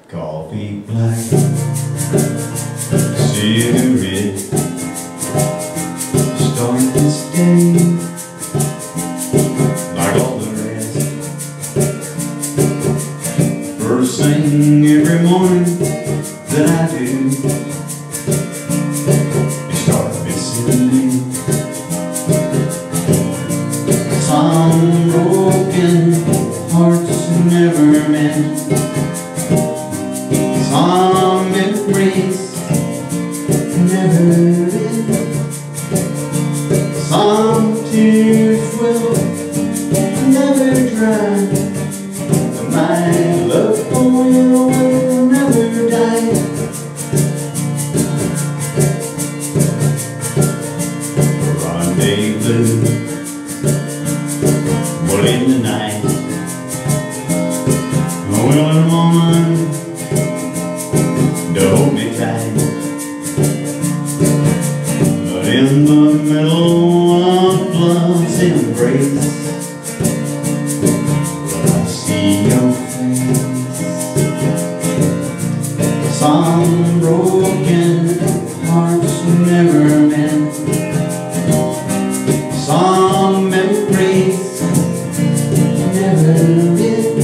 Coffee black, cigarette, start this day like all the rest. First thing every morning that I do is start listening. Some broken hearts never meant, some memories never end, some tears will never dry. My love for you will never die. Rendezvous, well in the night, well in the moment to hold me tight, but in the middle of love's embrace, will I see your face? Some broken hearts never meant, some memories never end,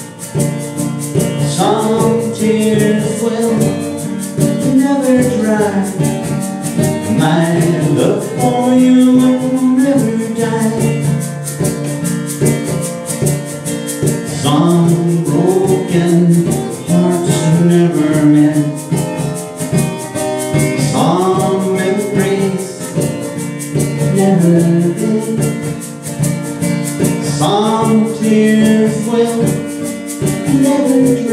some tears will never dry. My love for you will never die. Some broken hearts never meant, some memories never end, some tears will never dry.